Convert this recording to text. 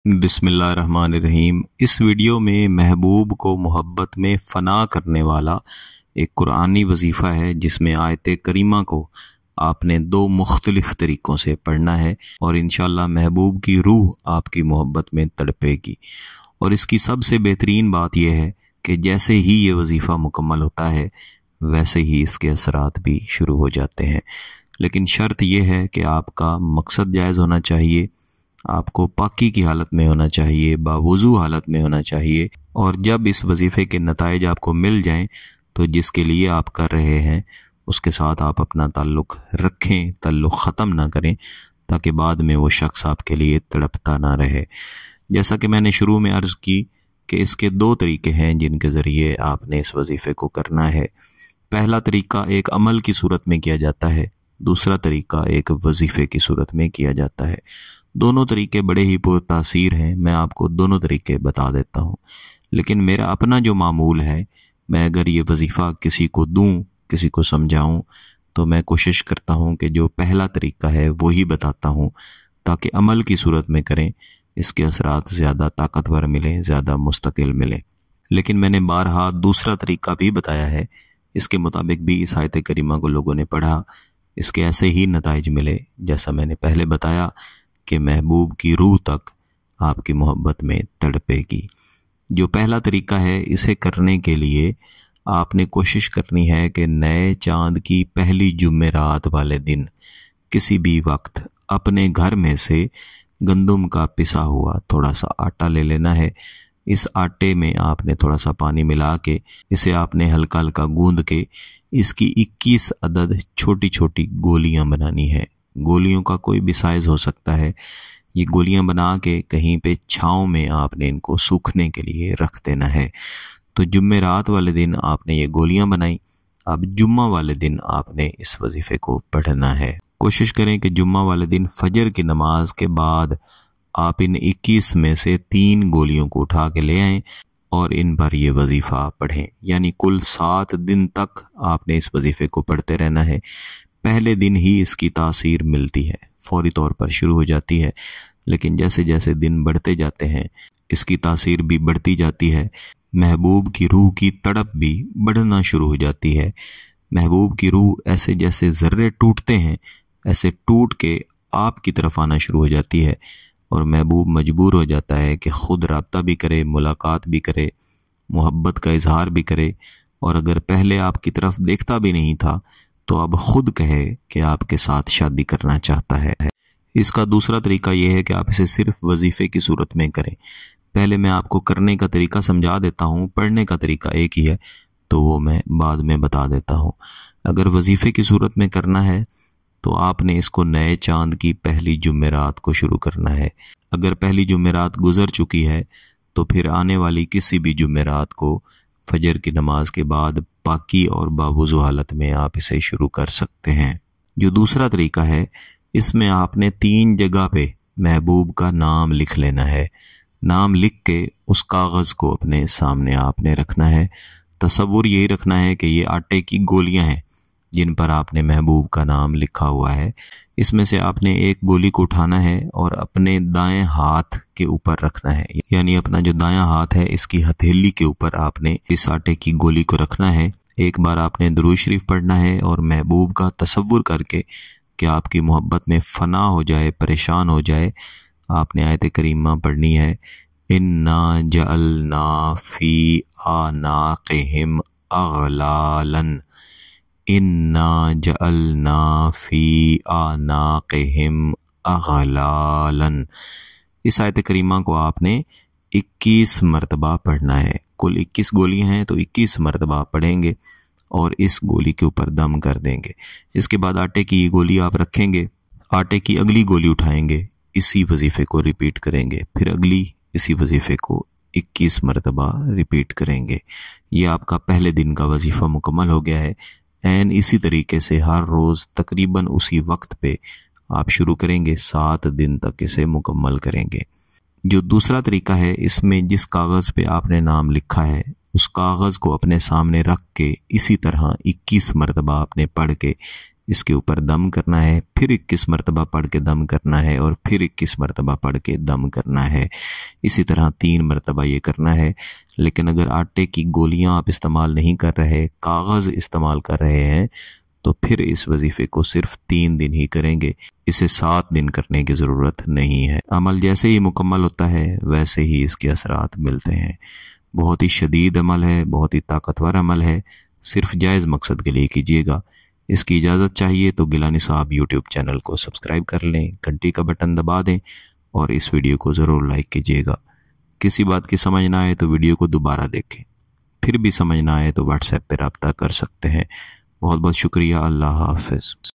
बिस्मिल्लाहिर्रहमानिर्रहीम। इस वीडियो में महबूब को मोहब्बत में फ़ना करने वाला एक कुरानी वजीफ़ा है, जिसमें आयत करीमा को आपने दो मुख्तलिफ तरीक़ों से पढ़ना है और इंशाअल्लाह महबूब की रूह आपकी मोहब्बत में तड़पेगी। और इसकी सबसे बेहतरीन बात यह है कि जैसे ही ये वजीफ़ा मुकम्मल होता है वैसे ही इसके असरात भी शुरू हो जाते हैं। लेकिन शर्त यह है कि आपका मकसद जायज़ होना चाहिए, आपको पाकी की हालत में होना चाहिए, बावुज़ू हालत में होना चाहिए। और जब इस वजीफ़े के नताइज आपको मिल जाएं तो जिसके लिए आप कर रहे हैं उसके साथ आप अपना ताल्लुक़ रखें, ताल्लुक़ ख़त्म ना करें, ताकि बाद में वो शख्स आपके लिए तड़पता ना रहे। जैसा कि मैंने शुरू में अर्ज़ की कि इसके दो तरीके हैं जिनके ज़रिए आपने इस वजीफ़े को करना है। पहला तरीका एक अमल की सूरत में किया जाता है, दूसरा तरीका एक वजीफ़े की सूरत में किया जाता है। दोनों तरीके बड़े ही पुरतासीर हैं, मैं आपको दोनों तरीके बता देता हूँ। लेकिन मेरा अपना जो मामूल है, मैं अगर ये वजीफ़ा किसी को दूँ, किसी को समझाऊँ, तो मैं कोशिश करता हूँ कि जो पहला तरीका है वही बताता हूँ, ताकि अमल की सूरत में करें, इसके असरात ज़्यादा ताकतवर मिलें, ज़्यादा मुस्तकिल मिलें। लेकिन मैंने बारहा दूसरा तरीका भी बताया है, इसके मुताबिक भी इस आयत करीमा को लोगों ने पढ़ा, इसके ऐसे ही नताइज मिले जैसा मैंने पहले बताया कि महबूब की रूह तक आपकी मोहब्बत में तड़पेगी। जो पहला तरीका है, इसे करने के लिए आपने कोशिश करनी है कि नए चांद की पहली जुमेरात वाले दिन किसी भी वक्त अपने घर में से गंदम का पिसा हुआ थोड़ा सा आटा ले लेना है। इस आटे में आपने थोड़ा सा पानी मिला के इसे आपने हल्का हल्का गूंद के इसकी 21 अदद छोटी छोटी गोलियां बनानी है। गोलियों का कोई भी साइज हो सकता है। ये गोलियां बना के कहीं पे छांव में आपने इनको सूखने के लिए रख देना है। तो जुम्मेरात वाले दिन आपने ये गोलियां बनाई, अब जुम्मा वाले दिन आपने इस वजीफे को पढ़ना है। कोशिश करें कि जुम्मा वाले दिन फजर की नमाज के बाद आप इन 21 में से 3 गोलियों को उठा के ले आएं और इन पर यह वजीफा पढ़ें। यानी कुल 7 दिन तक आपने इस वजीफे को पढ़ते रहना है। पहले दिन ही इसकी तासीर मिलती है, फौरी तौर पर शुरू हो जाती है, लेकिन जैसे जैसे दिन बढ़ते जाते हैं इसकी तासीर भी बढ़ती जाती है। महबूब की रूह की तड़प भी बढ़ना शुरू हो जाती है। महबूब की रूह ऐसे जैसे ज़र्रे टूटते हैं ऐसे टूट के आपकी तरफ आना शुरू हो जाती है और महबूब मजबूर हो जाता है कि ख़ुद रब्ता भी करे, मुलाकात भी करे, मोहब्बत का इजहार भी करे। और अगर पहले आपकी तरफ देखता भी नहीं था तो अब खुद कहे कि आपके साथ शादी करना चाहता है। इसका दूसरा तरीका यह है कि आप इसे सिर्फ वजीफे की सूरत में करें। पहले मैं आपको करने का तरीका समझा देता हूँ, पढ़ने का तरीका एक ही है, तो वो मैं बाद में बता देता हूँ। अगर वजीफे की सूरत में करना है तो आपने इसको नए चांद की पहली जुमेरात को शुरू करना है। अगर पहली जुमेरात गुजर चुकी है तो फिर आने वाली किसी भी जुमेरात को फजर की नमाज के बाद पाकी और बावुज़ू हालत में आप इसे शुरू कर सकते हैं। जो दूसरा तरीका है, इसमें आपने 3 जगह पे महबूब का नाम लिख लेना है। नाम लिख के उस कागज़ को अपने सामने आपने रखना है। तसव्वुर यही रखना है कि ये आटे की गोलियां हैं जिन पर आपने महबूब का नाम लिखा हुआ है। इसमें से आपने एक गोली को उठाना है और अपने दाएं हाथ के ऊपर रखना है, यानी अपना जो दायां हाथ है इसकी हथेली के ऊपर आपने इस आटे की गोली को रखना है। एक बार आपने दुरूद शरीफ पढ़ना है और महबूब का तसव्वुर करके कि आपकी मोहब्बत में फना हो जाए, परेशान हो जाए, आपने आयत करीमा पढ़नी है, इन्ना जअलना फी आनाक़िहिम अग़लालन, इन्ना जअलना फी आनाक़िहिम अग़लालन। इस आयत करीमा को आपने 21 मरतबा पढ़ना है। कुल 21 गोलियां हैं तो 21 मरतबा पढ़ेंगे और इस गोली के ऊपर दम कर देंगे। इसके बाद आटे की ये गोली आप रखेंगे, आटे की अगली गोली उठाएंगे, इसी वजीफे को रिपीट करेंगे, फिर अगली इसी वजीफे को 21 मरतबा रिपीट करेंगे। ये आपका पहले दिन का वजीफा मुकम्मल हो गया है। एन इसी तरीके से हर रोज़ तकरीबन उसी वक्त पे आप शुरू करेंगे, 7 दिन तक इसे मुकम्मल करेंगे। जो दूसरा तरीका है, इसमें जिस कागज़ पे आपने नाम लिखा है उस कागज़ को अपने सामने रख के इसी तरह 21 मरतबा आपने पढ़ के इसके ऊपर दम करना है, फिर 21 मरतबा पढ़ के दम करना है और फिर 21 मरतबा पढ़ के दम करना है। इसी तरह 3 मरतबा ये करना है। लेकिन अगर आटे की गोलियां आप इस्तेमाल नहीं कर रहे, कागज़ इस्तेमाल कर रहे हैं, तो फिर इस वजीफे को सिर्फ 3 दिन ही करेंगे। इसे 7 दिन करने की ज़रूरत नहीं है। अमल जैसे ही मुकम्मल होता है वैसे ही इसके असरात मिलते हैं। बहुत ही शदीद अमल है, बहुत ही ताकतवर अमल है। सिर्फ जायज़ मकसद के लिए कीजिएगा। इसकी इजाज़त चाहिए तो गिलानी साहब यूट्यूब चैनल को सब्सक्राइब कर लें, घंटी का बटन दबा दें और इस वीडियो को ज़रूर लाइक कीजिएगा। किसी बात की समझ ना आए तो वीडियो को दोबारा देखें, फिर भी समझ ना आए तो व्हाट्सएप पर रब्ता कर सकते हैं। बहुत बहुत शुक्रिया। अल्लाह हाफ़िज़।